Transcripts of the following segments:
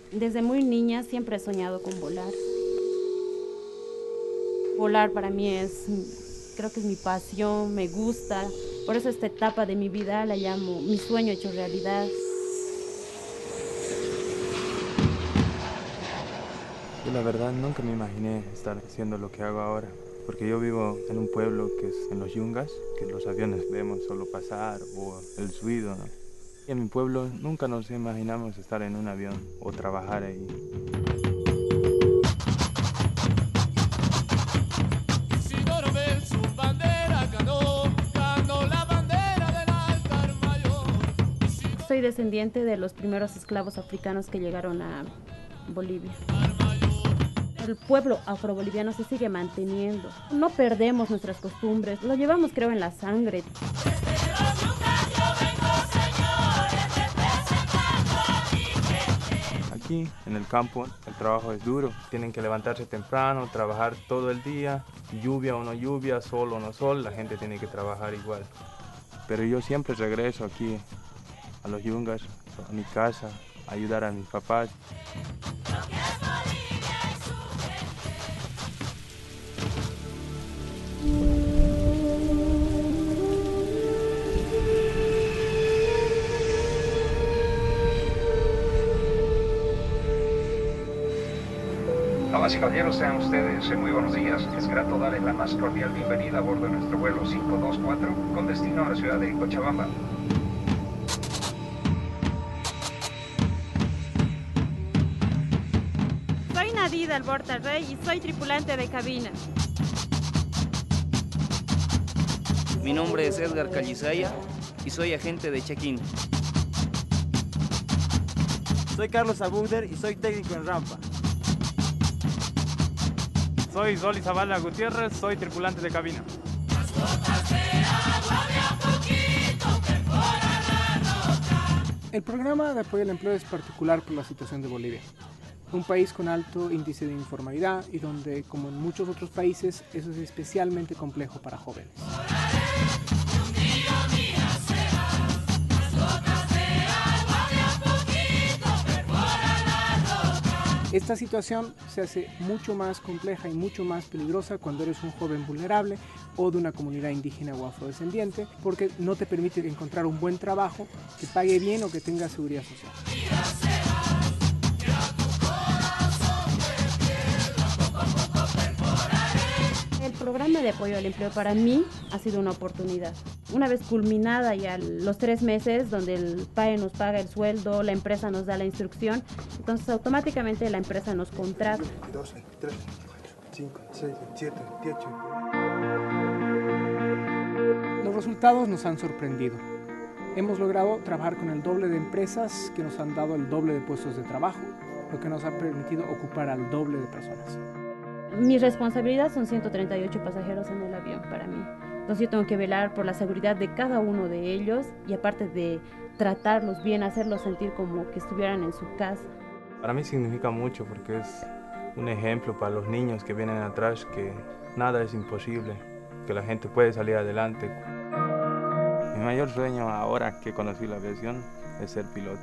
Desde muy niña siempre he soñado con volar. Volar para mí creo que es mi pasión, me gusta. Por eso esta etapa de mi vida la llamo mi sueño hecho realidad. Yo la verdad nunca me imaginé estar haciendo lo que hago ahora, porque yo vivo en un pueblo que es en los Yungas, que los aviones vemos solo pasar o el ruido, ¿no? Y en mi pueblo nunca nos imaginamos estar en un avión o trabajar ahí. Isidoro ve su bandera, ganó la bandera del altar mayor. Soy descendiente de los primeros esclavos africanos que llegaron a Bolivia. El pueblo afroboliviano se sigue manteniendo. No perdemos nuestras costumbres, lo llevamos creo en la sangre. Aquí en el campo el trabajo es duro, tienen que levantarse temprano, trabajar todo el día, lluvia o no lluvia, sol o no sol, la gente tiene que trabajar igual. Pero yo siempre regreso aquí a los Yungas, a mi casa, a ayudar a mis papás. Damas y caballeros, sean ustedes muy buenos días. Es grato darles la más cordial bienvenida a bordo de nuestro vuelo 524 con destino a la ciudad de Cochabamba. Soy Nadida Alborta Rey y soy tripulante de cabina. Mi nombre es Edgar Calizaya y soy agente de check-in. Soy Carlos Abuder y soy técnico en rampa. Soy Zoli Zavala Gutiérrez, soy tripulante de cabina. El programa de apoyo al empleo es particular por la situación de Bolivia, un país con alto índice de informalidad y donde, como en muchos otros países, eso es especialmente complejo para jóvenes. Esta situación se hace mucho más compleja y mucho más peligrosa cuando eres un joven vulnerable o de una comunidad indígena o afrodescendiente, porque no te permite encontrar un buen trabajo que pague bien o que tenga seguridad social. El programa de apoyo al empleo para mí ha sido una oportunidad. Una vez culminada ya los 3 meses, donde el PAE nos paga el sueldo, la empresa nos da la instrucción, entonces automáticamente la empresa nos contrata. 22, 23, 24, 25, 26, 27, 28. Los resultados nos han sorprendido. Hemos logrado trabajar con el doble de empresas que nos han dado el doble de puestos de trabajo, lo que nos ha permitido ocupar al doble de personas. Mi responsabilidad son 138 pasajeros en el avión para mí. Entonces yo tengo que velar por la seguridad de cada uno de ellos y aparte de tratarlos bien, hacerlos sentir como que estuvieran en su casa. Para mí significa mucho porque es un ejemplo para los niños que vienen atrás que nada es imposible, que la gente puede salir adelante. Mi mayor sueño ahora que conocí la aviación es ser piloto.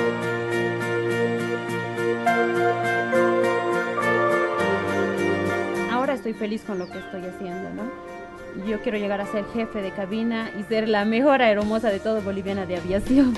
Ahora estoy feliz con lo que estoy haciendo, ¿no? Yo quiero llegar a ser jefe de cabina y ser la mejor aeromoza de todo boliviana de aviación.